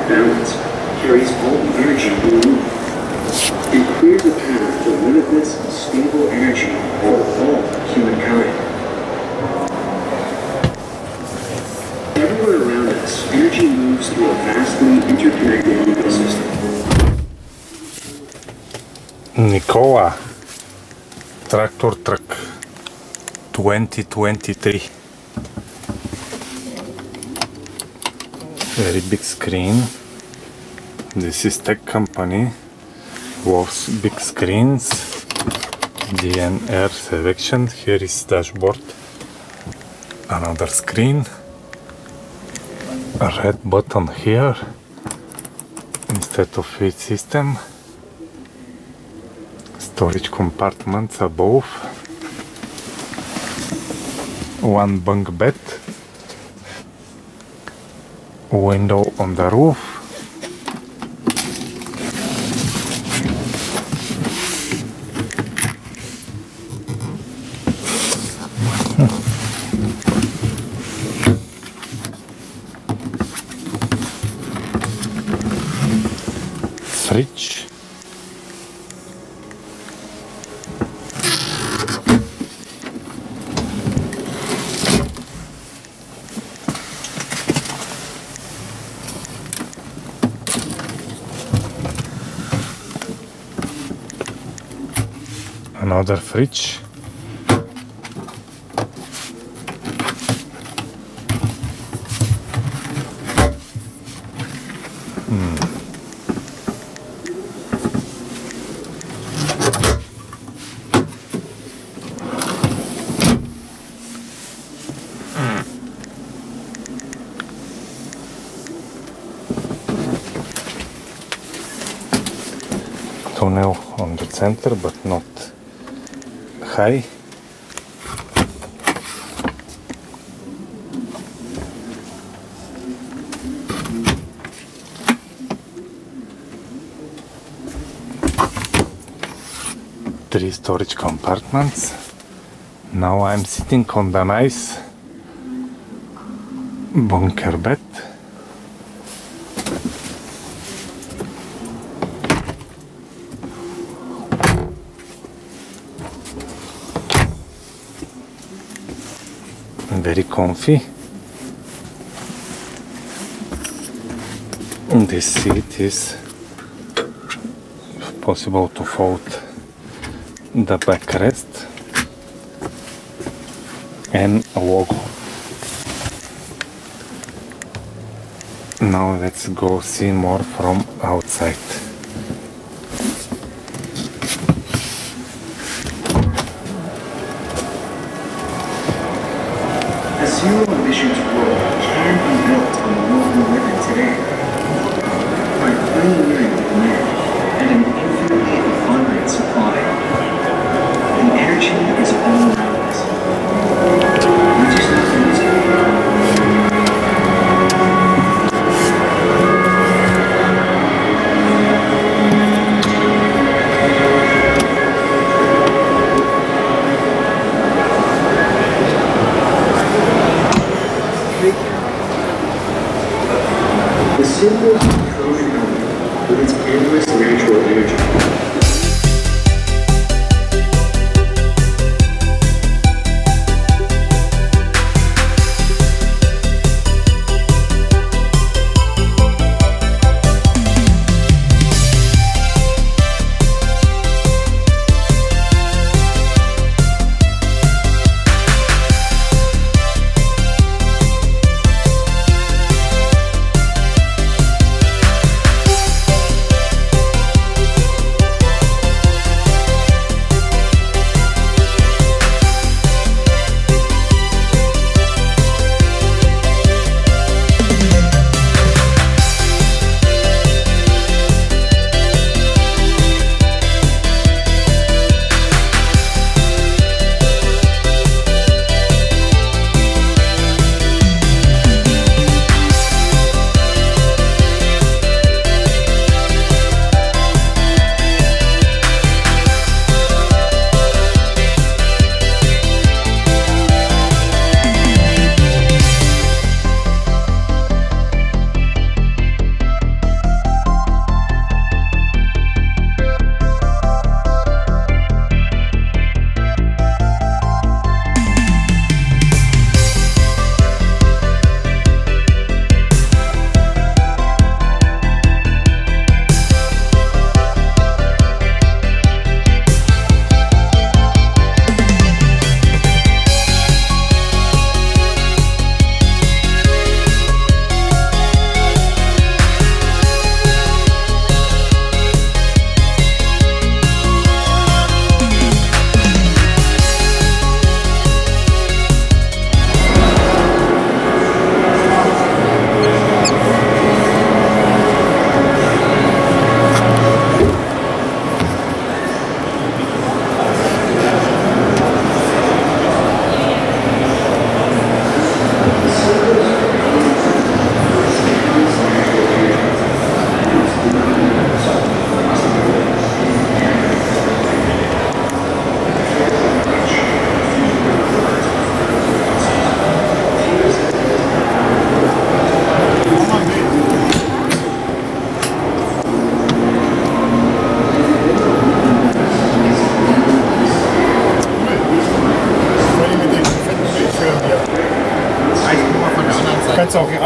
balance, carries all the energy we need. It clears a path to limitless, stable energy for all humankind. Everywhere around us, energy moves through a vastly interconnected ecosystem. Nikola tractor truck 2023. Very big screen. This is tech company. Works big screens. DNR selection. Here is dashboard. Another screen. A red button here instead of feed system. Storage compartments above. One bunk bed. Window on the roof. Fridge. Another fridge. Tunnel on the center, but not high. Three storage compartments. Now I'm sitting on the nice bunker bed. Very comfy. This seat is possible to fold the backrest and a logo. Now let's go see more from outside. A zero-emissions world can be built on the world we live in today. By pioneering the demand and an infinitely abundant supply. The energy is all around us. We just have to use it. The symbol of the common element with its endless natural energy. it's okay.